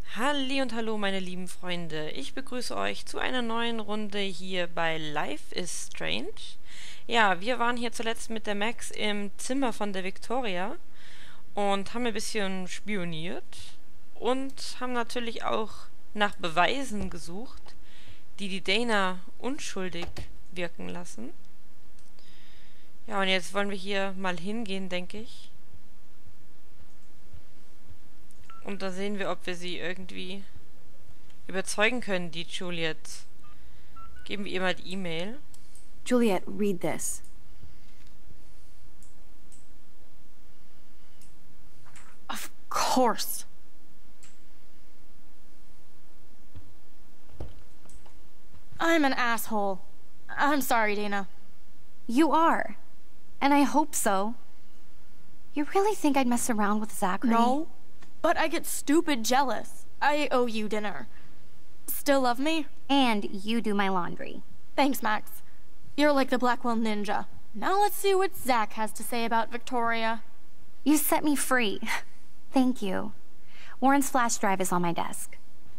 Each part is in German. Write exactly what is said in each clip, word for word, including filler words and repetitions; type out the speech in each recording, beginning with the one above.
Halli und hallo meine lieben Freunde, ich begrüße euch zu einer neuen Runde hier bei Life is Strange. Ja, wir waren hier zuletzt mit der Max im Zimmer von der Victoria und haben ein bisschen spioniert und haben natürlich auch nach Beweisen gesucht, die die Dana unschuldig wirken lassen. Ja, und jetzt wollen wir hier mal hingehen, denke ich. Und da sehen wir, ob wir sie irgendwie überzeugen können, die Juliet. Geben wir ihr mal die E-Mail. Juliet, read this. Of course. I'm an asshole. I'm sorry, Dana. You are. And I hope so. You really think I'd mess around with Zachary? No, but I get stupid jealous. I owe you dinner. Still love me? And you do my laundry. Thanks, Max. You're like the Blackwell Ninja. Now let's see what Zach has to say about Victoria. You set me free. Thank you. Warren's flash drive is on my desk.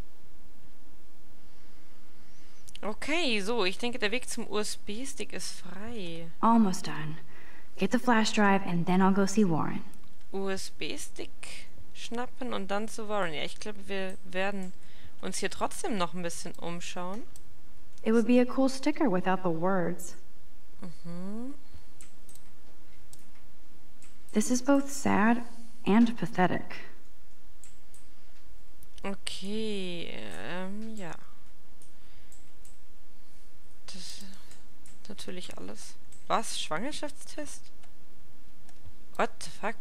Okay, so, ich denke, der Weg zum U S B-Stick ist frei. Almost done. Get the flash drive and then I'll go see Warren. U S B-Stick schnappen und dann zu Warren. Ja, ich glaube, wir werden uns hier trotzdem noch ein bisschen umschauen. It would be a cool sticker without the words. Mhm. This is both sad and pathetic. Okay, ähm, ja. Das ist natürlich alles. Was? Schwangerschaftstest? What the fuck?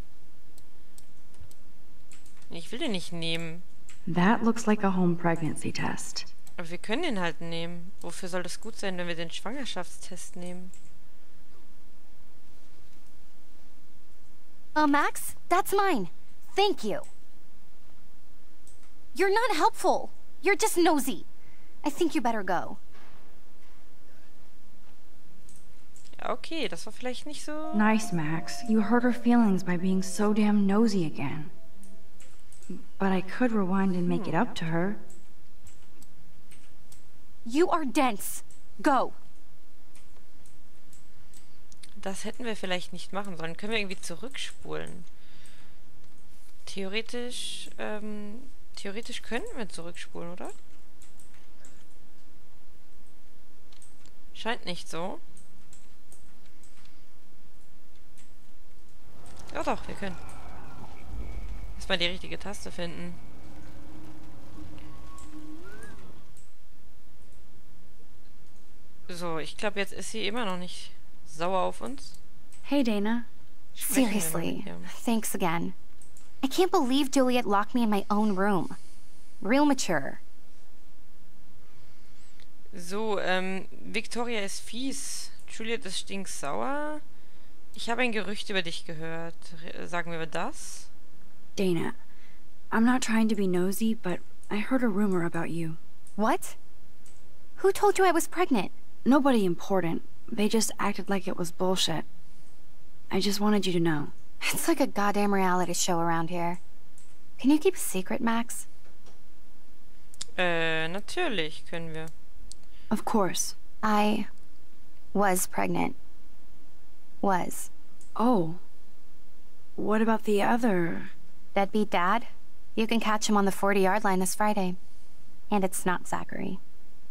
Ich will den nicht nehmen. That looks like a home pregnancy test. Aber wir können den halt nehmen. Wofür soll das gut sein, wenn wir den Schwangerschaftstest nehmen? Oh, Max, that's mine. Thank you. You're not helpful. You're just nosy. I think you better go. Ja, okay, das war vielleicht nicht so... Nice, Max. You hurt her feelings by being so damn nosy again. But I could rewind and make it up to her. You are dense. Go. Das hätten wir vielleicht nicht machen sollen. Können wir irgendwie zurückspulen? Theoretisch, ähm, theoretisch könnten wir zurückspulen, oder? Scheint nicht so. Ja doch, wir können. Erstmal die richtige Taste finden. So, ich glaube, jetzt ist sie immer noch nicht sauer auf uns. Hey, Dana. Sprechen wir mal mit Seriously, ihr. thanks again. I can't believe Juliet locked me in my own room. Real mature. So, ähm, Victoria ist fies. Juliet ist stinksauer. Ich habe ein Gerücht über dich gehört. Re- Sagen wir das? Dana, I'm not trying to be nosy, but I heard a rumor about you. What? Who told you I was pregnant? Nobody important. They just acted like it was bullshit. I just wanted you to know. It's like a goddamn reality show around here. Can you keep a secret, Max? Äh, natürlich können wir. Of course. I was pregnant. Was. Oh. What about the other... Deadbeat dad? You can catch him on the forty-yard line this Friday. And it's not Zachary.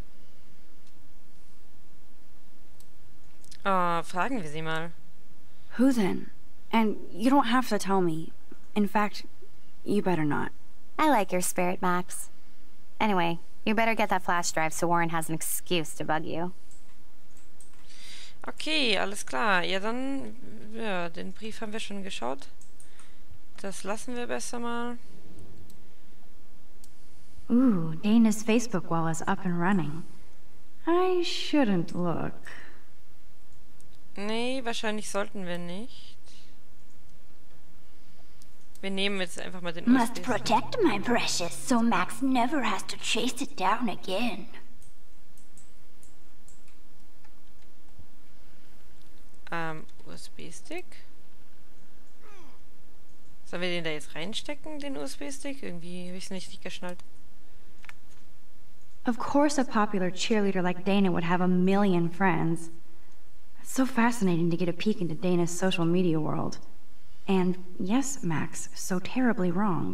Ah, fragen wir sie mal. Who then? And you don't have to tell me. In fact, you better not. I like your spirit, Max. Anyway, you better get that flash drive so Warren has an excuse to bug you. Okay, alles klar. Ja, dann, ja, den Brief haben wir schon geschaut. Das lassen wir besser mal. Ooh, Dana's Facebook wall is up and running. I shouldn't look. Nee, wahrscheinlich sollten wir nicht. Wir nehmen jetzt einfach mal den Must U S B-Stick. protect my precious so Max never has to chase it down again. Ähm, U S B-Stick. Sollen wir den da jetzt reinstecken, den U S B-Stick? Irgendwie habe ich es nicht, nicht geschnallt. Of course a popular cheerleader like Dana would have a million friends. It's so fascinating to get a peek into Dana's social media world. And yes, Max, so terribly wrong.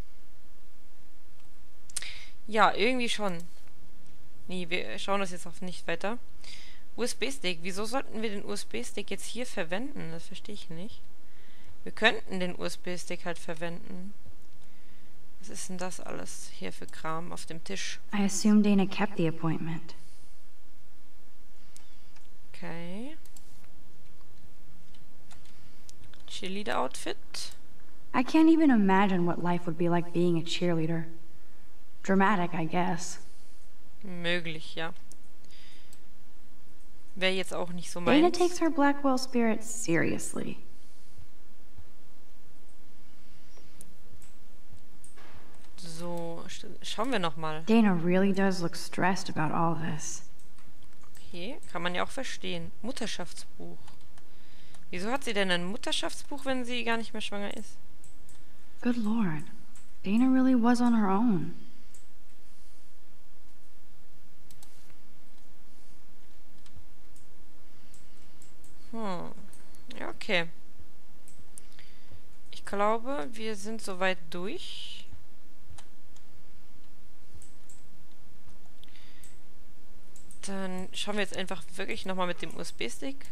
Ja, irgendwie schon. Nee, wir schauen das jetzt auch nicht weiter. U S B-Stick. Wieso sollten wir den U S B-Stick jetzt hier verwenden? Das verstehe ich nicht. Wir könnten den U S B-Stick halt verwenden. Was ist denn das alles hier für Kram auf dem Tisch? I assume Dana kept the appointment. Okay. Cheerleader-Outfit. I can't even imagine what life would be like being a cheerleader. Dramatic, I guess. Möglich, ja. Wäre jetzt auch nicht so Dana meins. takes her Blackwell spirit seriously. So, sch- schauen wir nochmal. Dana really does look stressed about all this. Okay, kann man ja auch verstehen. Mutterschaftsbuch. Wieso hat sie denn ein Mutterschaftsbuch, wenn sie gar nicht mehr schwanger ist? Good lord. Dana really was on her own. Hm. Ja, okay. Ich glaube, wir sind soweit durch. Dann schauen wir jetzt einfach wirklich nochmal mit dem U S B-Stick.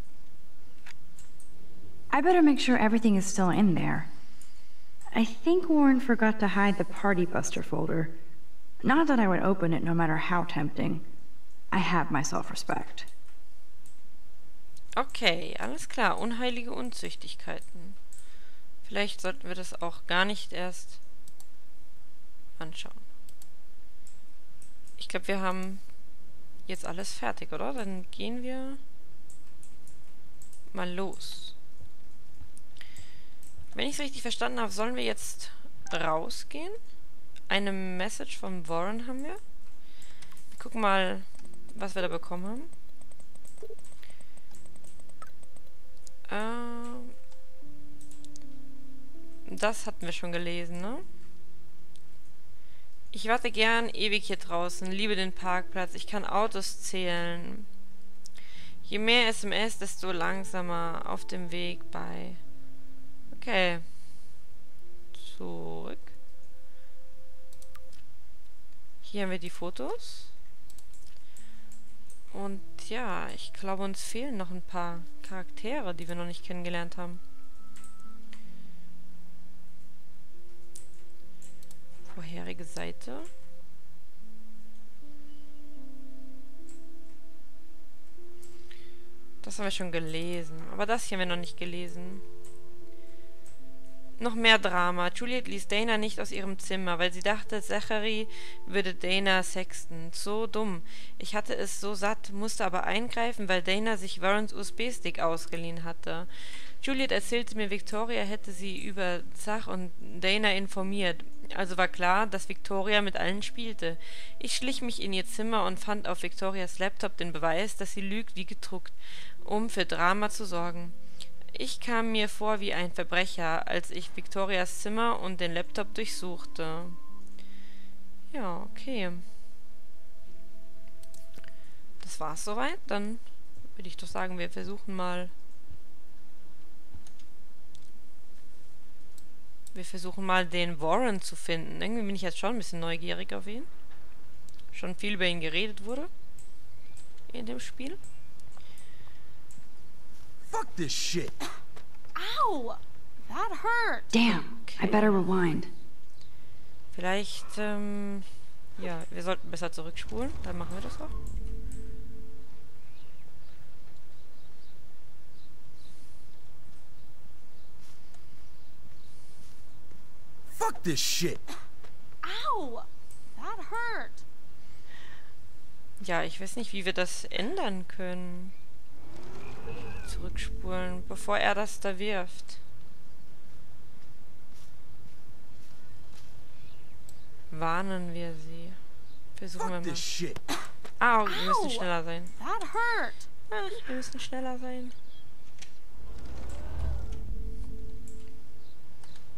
I better make sure everything is still in there. I think Warren forgot to hide the Party Buster folder. Not that I would open it no matter how tempting. I have my self-respect. Okay, alles klar. Unheilige Unzüchtigkeiten. Vielleicht sollten wir das auch gar nicht erst anschauen. Ich glaube, wir haben jetzt alles fertig, oder? Dann gehen wir mal los. Wenn ich es richtig verstanden habe, sollen wir jetzt rausgehen. Eine Message von Warren haben wir. Wir gucken mal, was wir da bekommen haben. Ähm, das hatten wir schon gelesen, ne? Ich warte gern ewig hier draußen, liebe den Parkplatz, ich kann Autos zählen. Je mehr S M S, desto langsamer auf dem Weg bei... Okay. Zurück. Hier haben wir die Fotos. Und ja, ich glaube, uns fehlen noch ein paar Charaktere, die wir noch nicht kennengelernt haben. Vorherige Seite. Das haben wir schon gelesen. Aber das hier haben wir noch nicht gelesen. Noch mehr Drama. Juliet ließ Dana nicht aus ihrem Zimmer, weil sie dachte, Zachary würde Dana sexten. So dumm. Ich hatte es so satt, musste aber eingreifen, weil Dana sich Warrens U S B-Stick ausgeliehen hatte. Juliet erzählte mir, Victoria hätte sie über Zach und Dana informiert. Also war klar, dass Victoria mit allen spielte. Ich schlich mich in ihr Zimmer und fand auf Victorias Laptop den Beweis, dass sie lügt wie gedruckt, um für Drama zu sorgen. Ich kam mir vor wie ein Verbrecher, als ich Victorias Zimmer und den Laptop durchsuchte. Ja, okay. Das war's soweit. Dann würde ich doch sagen, wir versuchen mal... Wir versuchen mal, den Warren zu finden. Irgendwie bin ich jetzt schon ein bisschen neugierig auf ihn. Schon viel über ihn geredet wurde. In dem Spiel. Fuck this shit. Ow! That hurt! Damn, Okay. I better rewind. Vielleicht, ähm... ja, wir sollten besser zurückspulen. Dann machen wir das auch. Fuck this shit. Ow! That hurt! Ja, ich weiß nicht, wie wir das ändern können. Zurückspulen, bevor er das da wirft. Warnen wir sie. Versuchen wir Fuck mal. this shit. Ah, wir müssen schneller sein. That hurt! Ach, wir müssen schneller sein.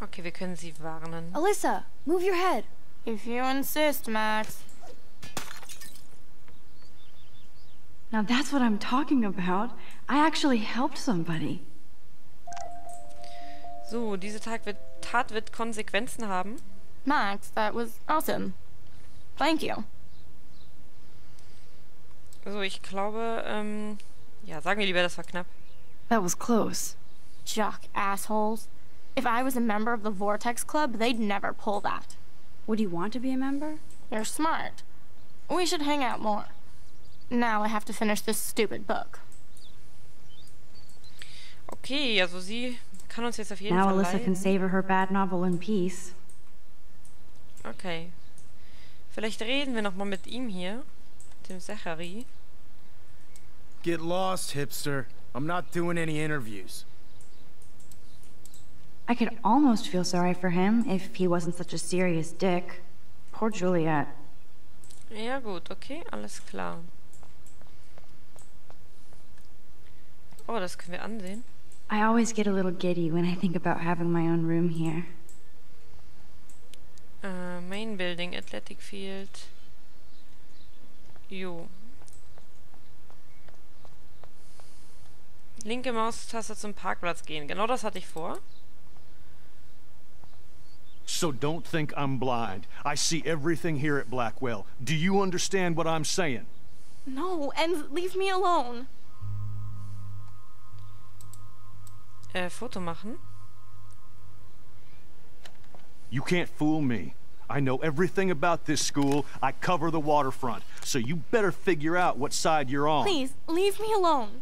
Okay, wir können sie warnen. Alyssa, move your head. If you insist, Max. Now that's what I'm talking about. I actually helped somebody. So, diese Tat wird, Tat wird Konsequenzen haben. Max, that was awesome. Thank you. So, ich glaube, ähm... ja, sagen wir lieber, das war knapp. That was close. Jock assholes. If I was a member of the Vortex Club, they'd never pull that. Would you want to be a member? You're smart. We should hang out more. Now I have to finish this stupid book. Okay, also sie kann uns jetzt auf jeden Now Fall Alyssa can leiden. savor her bad novel in peace. Okay. Vielleicht reden wir nochmal mit ihm hier. Dem Zachary. Get lost, hipster. I'm not doing any interviews. I could almost feel sorry for him if he wasn't such a serious dick. Poor Juliet. Ja gut, okay, alles klar. Oh, das können wir ansehen. I always get a little giddy when I think about having my own room here. Äh, Main Building, Athletic Field. Jo. Linke Maustaste zum Parkplatz gehen. Genau das hatte ich vor. So don't think I'm blind. I see everything here at Blackwell. Do you understand what I'm saying? No, and leave me alone. Äh, Foto machen. You can't fool me. I know everything about this school. I cover the waterfront. So you better figure out what side you're on. Please, leave me alone.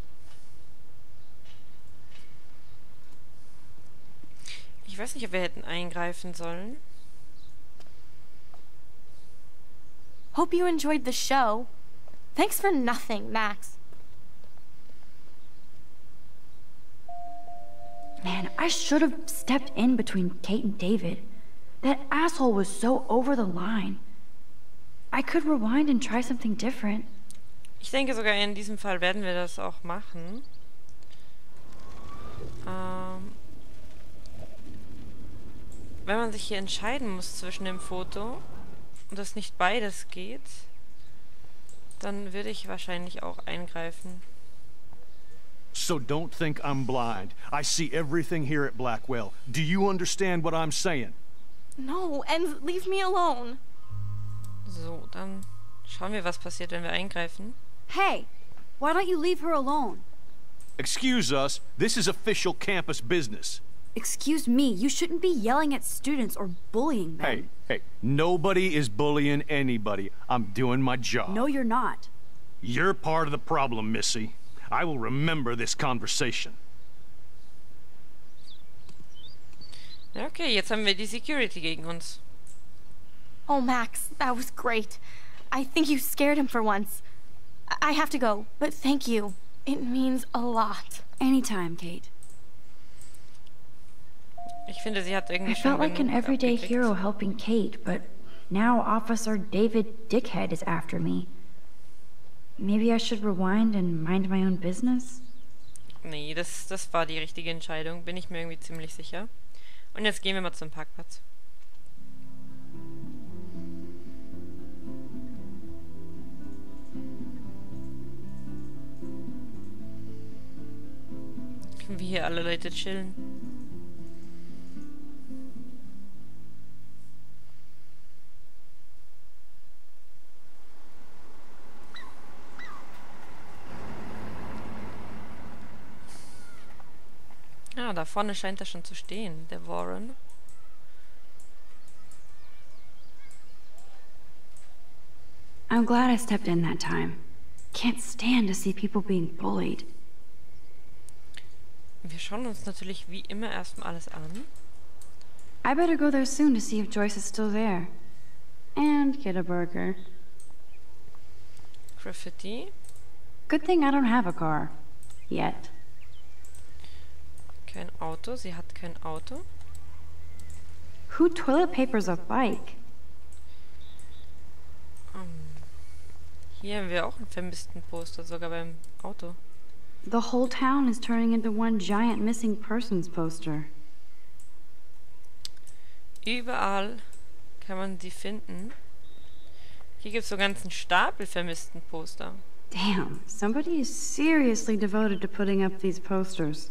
Ich weiß nicht, ob wir hätten eingreifen sollen. Hope you enjoyed the show. Thanks for nothing, Max. Man, I should have stepped in between Kate and David. That asshole was so over the line. I could rewind and try something different. Ich denke sogar in diesem Fall werden wir das auch machen. Ähm, wenn man sich hier entscheiden muss zwischen dem Foto und es nicht beides geht, dann würde ich wahrscheinlich auch eingreifen. So don't think I'm blind. I see everything here at Blackwell. Do you understand what I'm saying? No, and leave me alone. So, dann schauen wir, was passiert, wenn wir eingreifen. Hey, why don't you leave her alone? Excuse us. This is official campus business. Excuse me, you shouldn't be yelling at students or bullying them. Hey, hey, nobody is bullying anybody. I'm doing my job. No, you're not. You're part of the problem, Missy. I will remember this conversation. Ja, okay, jetzt haben wir die Security gegen uns. Oh, Max, that was great. I think you scared him for once. I, I have to go, but thank you. It means a lot. Anytime, Kate. Ich finde, sie hat irgendwie I schon felt like an genug everyday abgekriegt. hero helping Kate, but now Officer David Dickhead is after me. Maybe I should rewind and mind my own business? Nee, das, das war die richtige Entscheidung, bin ich mir irgendwie ziemlich sicher. Und jetzt gehen wir mal zum Parkplatz. Wie hier alle Leute chillen. Ah, da vorne scheint er schon zu stehen, der Warren. I'm glad I stepped in that time. Can't stand to see people being bullied. Wir schauen uns natürlich wie immer erstmal alles an. I better go there soon to see if Joyce is still there. And get a burger. Graffiti. Good thing I don't have a car. Yet. Kein Auto, sie hat kein Auto. Who toilet papers a bike? Um, hier haben wir auch einen vermissten Poster, sogar beim Auto. The whole town is turning into one giant missing persons poster. Überall kann man sie finden. Hier gibt es so einen ganzen Stapel vermissten Poster. Damn, somebody is seriously devoted to putting up these posters.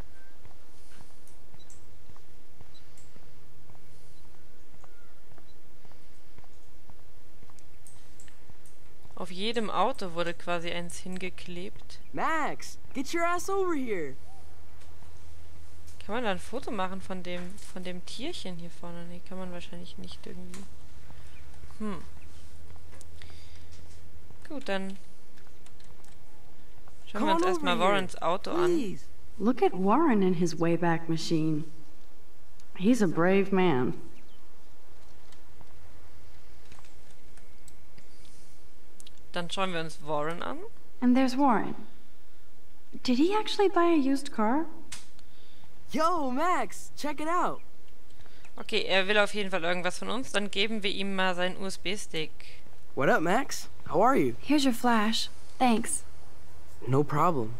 Auf jedem Auto wurde quasi eins hingeklebt. Max, get your ass over here. Kann man da ein Foto machen von dem von dem Tierchen hier vorne? Nee, kann man wahrscheinlich nicht irgendwie. Hm. Gut, dann schauen wir uns erstmal Warrens Auto an. Look at Warren in his Wayback Machine. He's a brave man. Dann schauen wir uns Warren an. And there's Warren. Did he actually buy a used car? Yo, Max, check it out. Okay, er will auf jeden Fall irgendwas von uns. Dann geben wir ihm mal seinen U S B-Stick. What up, Max? How are you? Here's your flash. Thanks. No problem.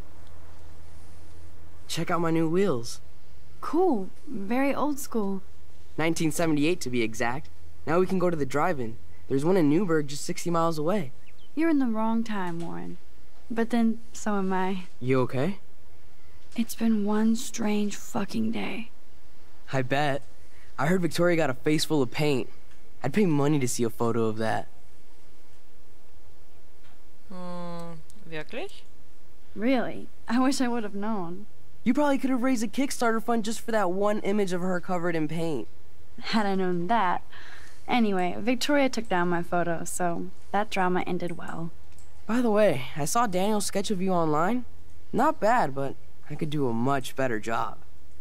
Check out my new wheels. Cool. Very old school. nineteen seventy-eight to be exact. Now we can go to the drive-in. There's one in Newburgh just sixty miles away. You're in the wrong time, Warren. But then, so am I. You okay? It's been one strange fucking day. I bet. I heard Victoria got a face full of paint. I'd pay money to see a photo of that. Hm, wirklich? Really? I wish I would have known. You probably could have raised a Kickstarter fund just for that one image of her covered in paint. Had I known that. Anyway, Victoria took down my photo, so that drama ended well. By the way, I saw Daniel's sketch of you online. Not bad, but I could do a much better job.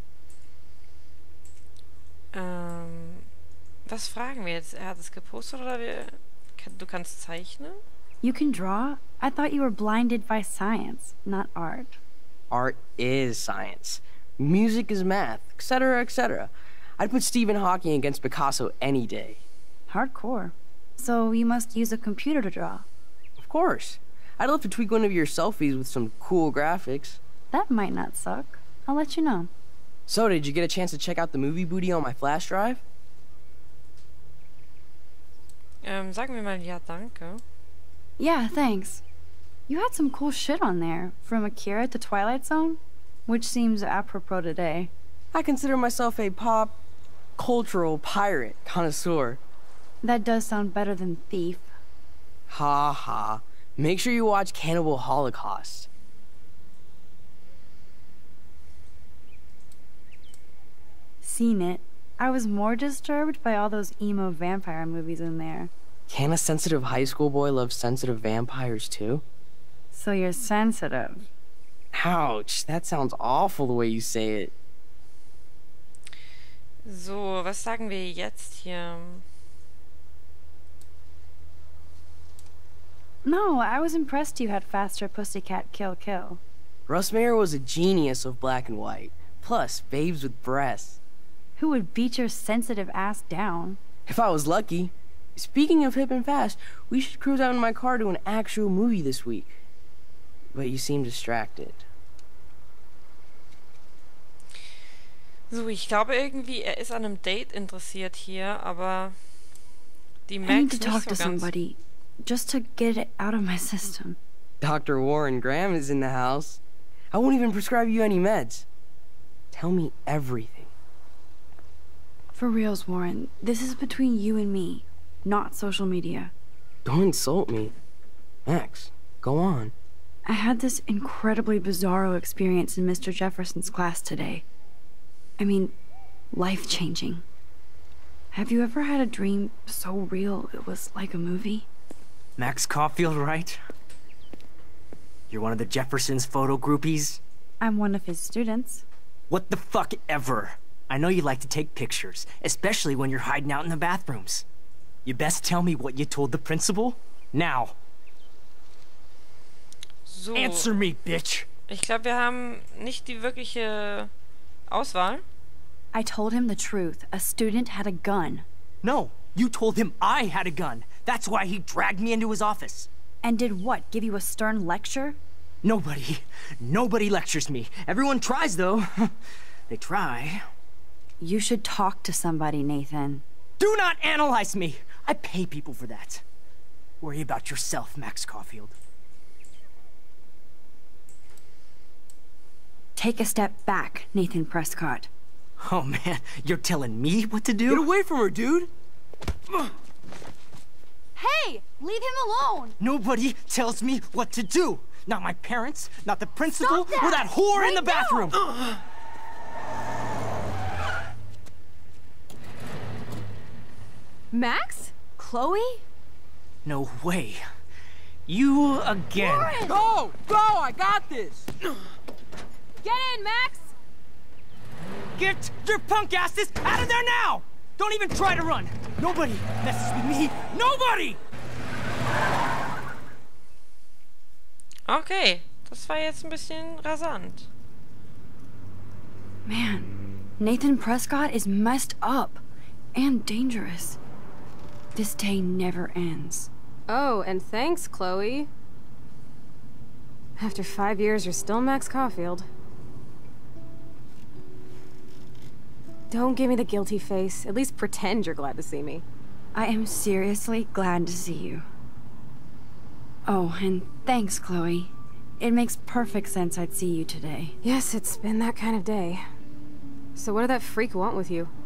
Ähm, was fragen wir jetzt? Er hat es gepostet oder wir, du kannst zeichnen? You can draw? I thought you were blinded by science, not art. Art is science. Music is math, et cetera, et cetera. I'd put Stephen Hawking against Picasso any day. Hardcore. So you must use a computer to draw. Of course. I'd love to tweak one of your selfies with some cool graphics. That might not suck. I'll let you know. So, did you get a chance to check out the movie booty on my flash drive? Ähm, sagen wir mal ja, danke. Yeah, thanks. You had some cool shit on there, from Akira to Twilight Zone, which seems apropos today. I consider myself a pop, cultural pirate connoisseur. That does sound better than thief. Ha ha. Make sure you watch Cannibal Holocaust. Seen it. I was more disturbed by all those emo vampire movies in there. Can a sensitive high school boy love sensitive vampires too? So you're sensitive. Ouch, that sounds awful the way you say it. So, was sagen wir jetzt hier? No, I was impressed you had faster Pussycat Kill Kill. Russ Meyer was a genius of black and white. Plus, babes with breasts. Who would beat your sensitive ass down? If I was lucky. Speaking of hip and fast, we should cruise out in my car to an actual movie this week. But you seem distracted. So, ich glaube irgendwie, er ist an einem Date interessiert hier, aber die I need Max to nicht talk so to ganz. somebody, just to get it out of my system. Doctor Warren Graham is in the house. I won't even prescribe you any meds. Tell me everything. For reals, Warren, this is between you and me, not social media. Don't insult me. Max, go on. I had this incredibly bizarro experience in Mister Jefferson's class today. I mean, life-changing. Have you ever had a dream so real it was like a movie? Max Caulfield, right? You're one of the Jefferson's photo groupies? I'm one of his students. What the fuck ever? I know you like to take pictures, especially when you're hiding out in the bathrooms. You best tell me what you told the principal. Now. So, Answer me, bitch! ich glaube, wir haben nicht die wirkliche Auswahl. I told him the truth. A student had a gun. No, you told him I had a gun. That's why he dragged me into his office. And did what? Give you a stern lecture? Nobody, nobody lectures me. Everyone tries, though. They try. You should talk to somebody, Nathan. Do not analyze me! I pay people for that. Worry about yourself, Max Caulfield. Take a step back, Nathan Prescott. Oh man, you're telling me what to do? Get away from her, dude! Hey! Leave him alone! Nobody tells me what to do! Not my parents, not the principal, Stop that! or that whore Right in the bathroom! now! Max? Chloe? No way. You again. Warren! Go! Go! I got this! Get in, Max! Get your punk asses out of there now! Don't even try to run! Nobody messes with me! Nobody! Okay, das war jetzt ein bisschen rasant. Man, Nathan Prescott is messed up and dangerous. This day never ends. Oh, and thanks, Chloe. After five years, you're still Max Caulfield. Don't give me the guilty face. At least pretend you're glad to see me. I am seriously glad to see you. Oh, and thanks, Chloe. It makes perfect sense I'd see you today. Yes, it's been that kind of day. So what did that freak want with you?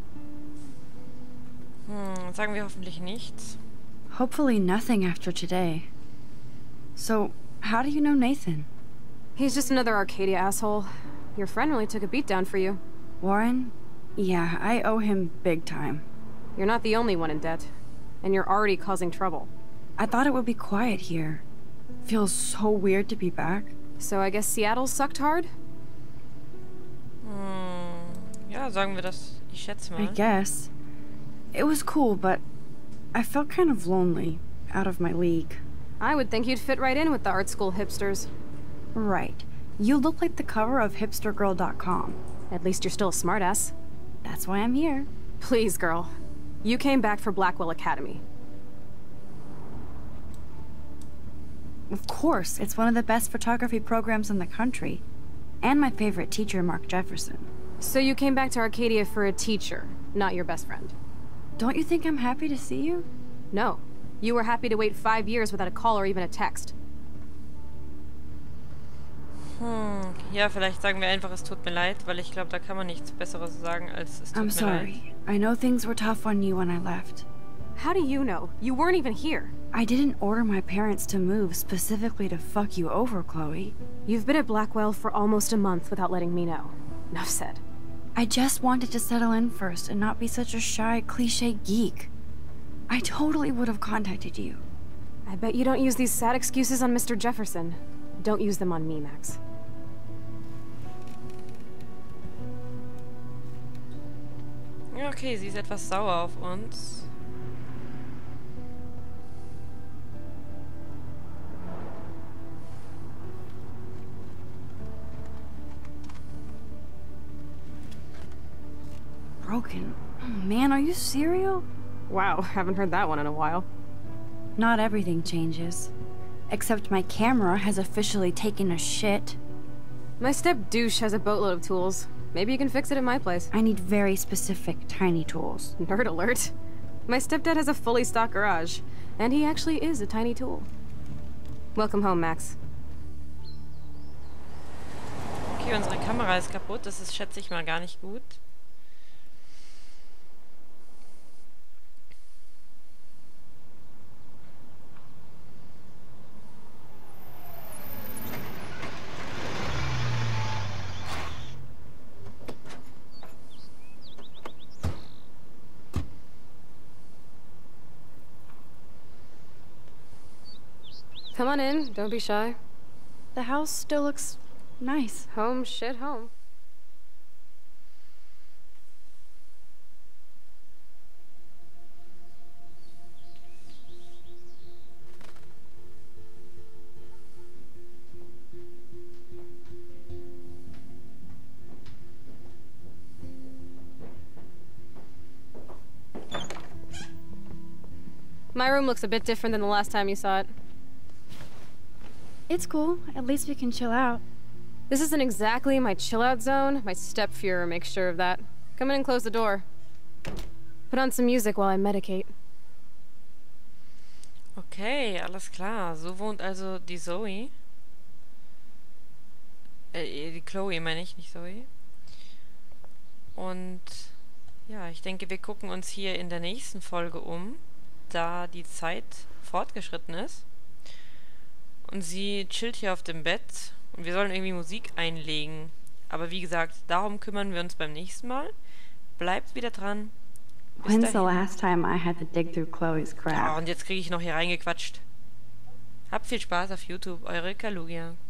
Hm, sagen wir hoffentlich nichts. Hopefully nothing after today. So, how do you know Nathan? He's just another Arcadia asshole. Your friend really took a beat down for you. Warren? Yeah, I owe him big time. You're not the only one in debt. And you're already causing trouble. I thought it would be quiet here. Feels so weird to be back. So I guess Seattle sucked hard? Hm, ja, sagen wir das. Ich schätze mal. I guess. It was cool, but I felt kind of lonely, out of my league. I would think you'd fit right in with the art school hipsters. Right. You look like the cover of hipster girl dot com. At least you're still a smartass. That's why I'm here. Please, girl. You came back for Blackwell Academy. Of course, it's one of the best photography programs in the country. And my favorite teacher, Mark Jefferson. So you came back to Arcadia for a teacher, not your best friend. Don't you think I'm happy to see you? No. You were happy to wait five years without a call or even a text. Hm, ja, vielleicht sagen wir einfach, es tut mir leid, weil ich glaube, da kann man nichts Besseres sagen, als es tut I'm mir sorry. leid. I know things were tough on you when I left. How do you know? You weren't even here. I didn't order my parents to move specifically to fuck you over, Chloe. You've been at Blackwell for almost a month without letting me know. Enough said. I just wanted to settle in first and not be such a shy, cliché geek. I totally would have contacted you. I bet you don't use these sad excuses on Mister Jefferson. Don't use them on me, Max. Ja, okay, sie ist etwas sauer auf uns. Broken. Oh, man, are you serial? Wow, haven't heard that one in a while. Not everything changes. Except my camera has officially taken a shit. My step douche has a boatload of tools. Maybe you can fix it at my place. I need very specific, tiny tools. Nerd alert. My stepdad has a fully stocked garage, and he actually is a tiny tool. Welcome home, Max. Okay, unsere Kamera ist kaputt. Das ist, schätze ich mal, gar nicht gut. Come on in, don't be shy. The house still looks nice. Home shit home. My room looks a bit different than the last time you saw it. It's cool. At least we can chill out. This isn't exactly my chill-out zone. My step-Fuhrer makes sure of that. Come in and close the door. Put on some music while I medicate. Okay, alles klar. So wohnt also die Zoe. Äh, die Chloe meine ich, nicht Zoe. Und ja, ich denke, wir gucken uns hier in der nächsten Folge um, da die Zeit fortgeschritten ist. Und sie chillt hier auf dem Bett und wir sollen irgendwie Musik einlegen. Aber wie gesagt, darum kümmern wir uns beim nächsten Mal. Bleibt wieder dran. Bis When's the dahin. last time I had to dig through Chloe's crap? Oh, und jetzt kriege ich noch hier reingequatscht. Habt viel Spaß auf YouTube, eure Kalugia.